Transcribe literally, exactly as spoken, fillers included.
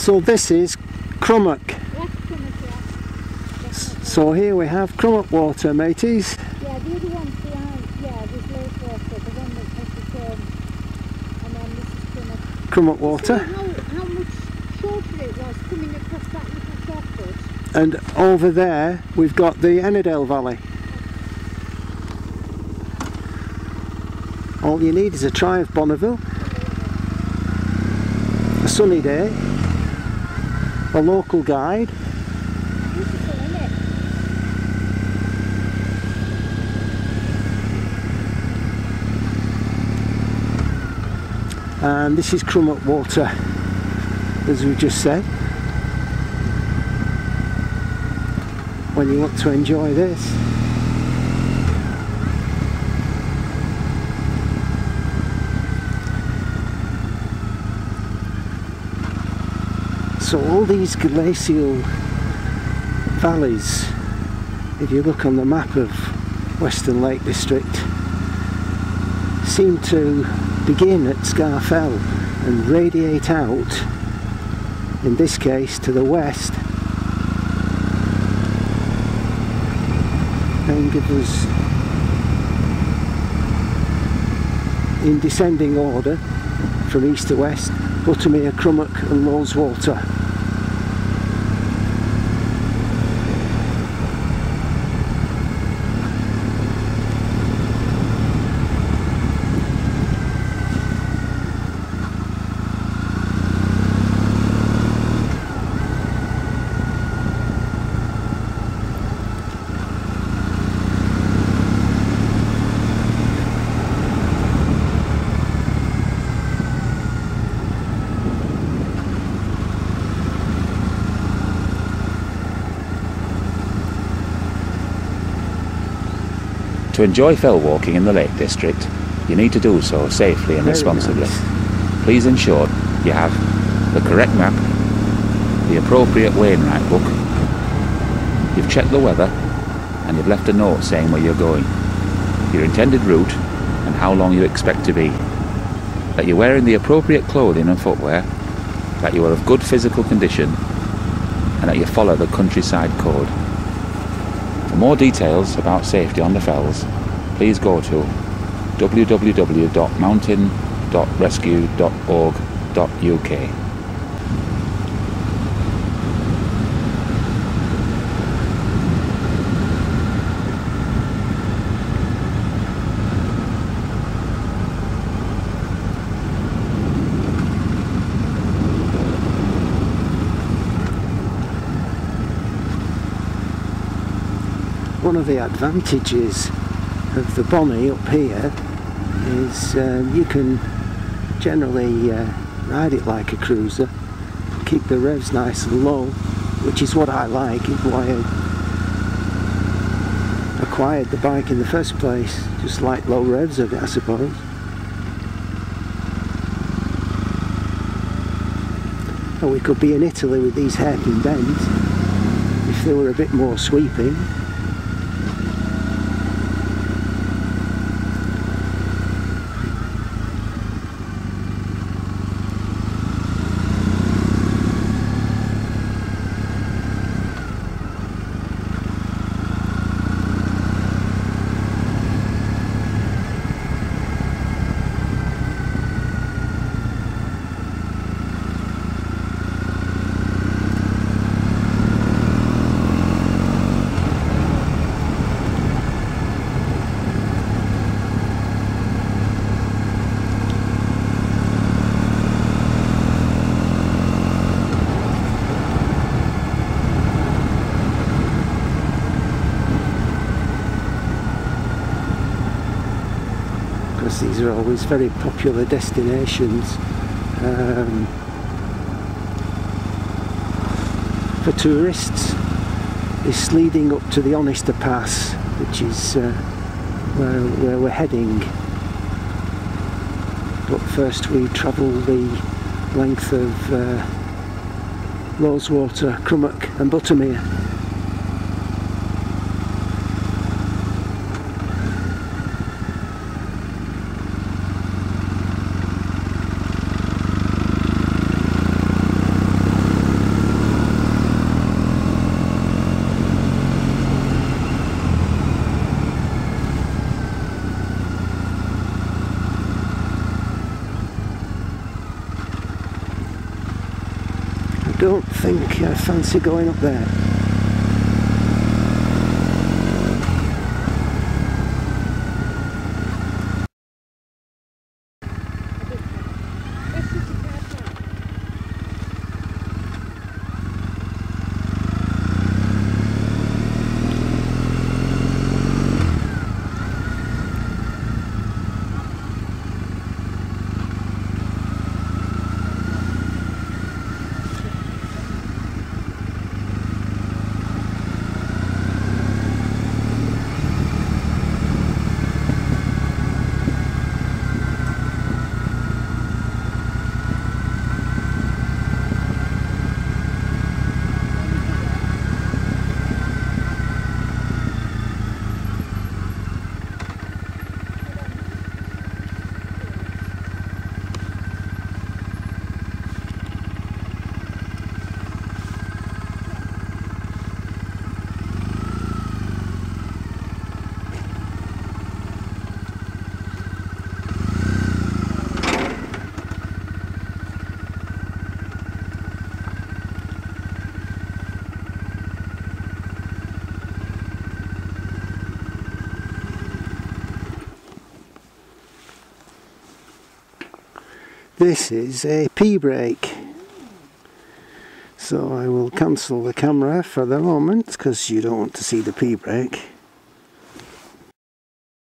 So this is Crummock. Yes, Crummock, yeah. So here we have Crummock Water, mateys. Yeah, the other one's behind, yeah, there's Lake Water, the one that has the term, and then this is Crummock. Crummock Water. See how, how much shorter it was coming across that little softwood. And over there we've got the Ennerdale Valley. All you need is a Triumph Bonneville, a sunny day, a local guide, Beautiful, isn't it? and this is Crummock Water, as we just said. When you want to enjoy this, so all these glacial valleys, if you look on the map of Western Lake District, seem to begin at Scafell and radiate out, in this case to the west, and give us, in descending order from east to west, Buttermere, Crummock and Loweswater. To enjoy fell walking in the Lake District, you need to do so safely and Very responsibly. nice. Please ensure you have the correct map, the appropriate Wainwright book, you've checked the weather, and you've left a note saying where you're going, your intended route and how long you expect to be, that you're wearing the appropriate clothing and footwear, that you are of good physical condition, and that you follow the countryside code. For more details about safety on the fells, please go to w w w dot mountain dot rescue dot org dot u k. One of the advantages of the Bonnie up here is um, you can generally uh, ride it like a cruiser, keep the revs nice and low, which is what I like. It's why I acquired the bike in the first place, just like low revs of it, I suppose. Or we could be in Italy with these hairpin bends if they were a bit more sweeping. These are always very popular destinations um, for tourists. This leading up to the Honister Pass, which is uh, where, where we're heading. But first we travel the length of uh, Loweswater, Crummock and Buttermere. don't think I fancy going up there. This is a P-brake, so I will cancel the camera for the moment because you don't want to see the P-brake.